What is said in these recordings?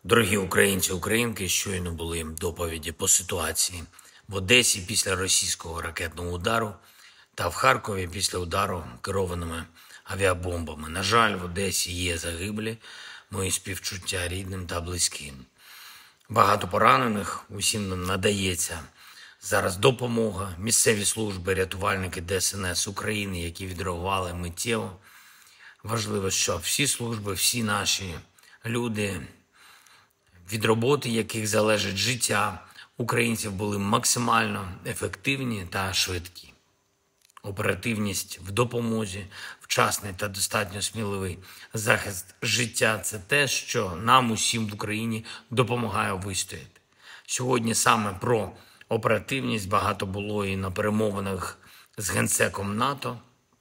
Дорогі українці, українки, щойно були доповіді по ситуації в Одесі після російського ракетного удару та в Харкові після удару керованими авіабомбами. На жаль, в Одесі є загиблі, мої співчуття рідним та близьким. Багато поранених, усім нам надається зараз допомога. Місцеві служби, рятувальники ДСНС України, які відреагували миттєво. Важливо, що всі служби, всі наші люди, від роботи яких залежить життя українців, були максимально ефективні та швидкі. Оперативність в допомозі, вчасний та достатньо сміливий захист життя – це те, що нам усім в Україні допомагає вистояти. Сьогодні саме про оперативність багато було і на перемовинах з генсеком НАТО,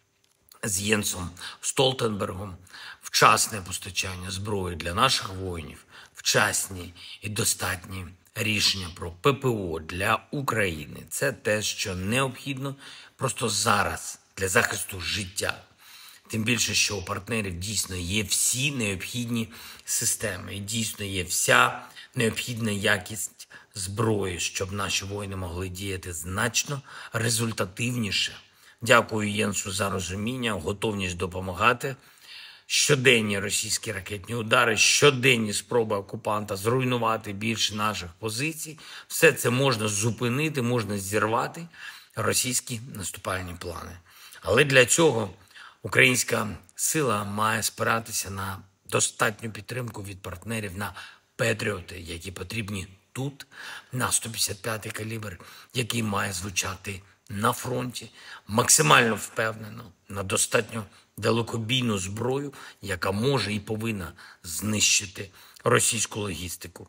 з Єнсом Столтенбергом. Вчасне постачання зброї для наших воїнів, вчасні і достатні рішення про ППО для України – це те, що необхідно просто зараз для захисту життя. Тим більше, що у партнерів дійсно є всі необхідні системи і дійсно є вся необхідна якість зброї, щоб наші воїни могли діяти значно результативніше. Дякую Єнсу за розуміння, готовність допомагати. Щоденні російські ракетні удари, щоденні спроби окупанта зруйнувати більше наших позицій. Все це можна зупинити, можна зірвати російські наступальні плани. Але для цього українська сила має спиратися на достатню підтримку від партнерів, на патріоти, які потрібні тут, на 155-й калібр, який має звучати на фронті, максимально впевнено, на достатньо далекобійну зброю, яка може і повинна знищити російську логістику.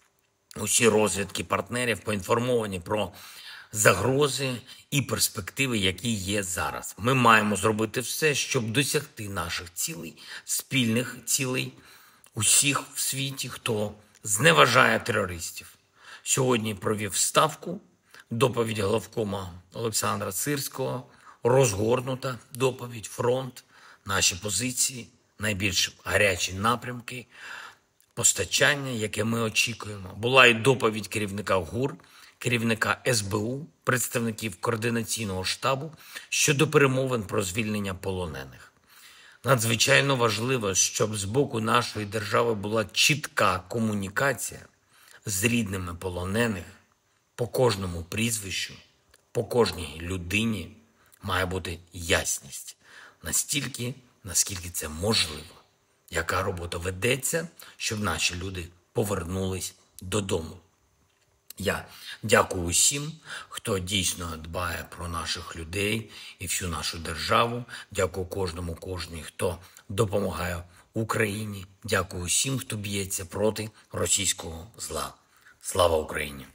Усі розвідки партнерів поінформовані про загрози і перспективи, які є зараз. Ми маємо зробити все, щоб досягти наших цілей, спільних цілей усіх в світі, хто зневажає терористів. Сьогодні провів ставку, доповідь главкома Олександра Сирського, розгорнута доповідь, фронт, наші позиції, найбільш гарячі напрямки, постачання, яке ми очікуємо. Була і доповідь керівника ГУР, керівника СБУ, представників координаційного штабу щодо перемовин про звільнення полонених. Надзвичайно важливо, щоб з боку нашої держави була чітка комунікація з рідними полонених. По кожному прізвищу, по кожній людині має бути ясність. Настільки, наскільки це можливо. Яка робота ведеться, щоб наші люди повернулись додому. Я дякую усім, хто дійсно дбає про наших людей і всю нашу державу. Дякую кожній, хто допомагає Україні. Дякую усім, хто б'ється проти російського зла. Слава Україні!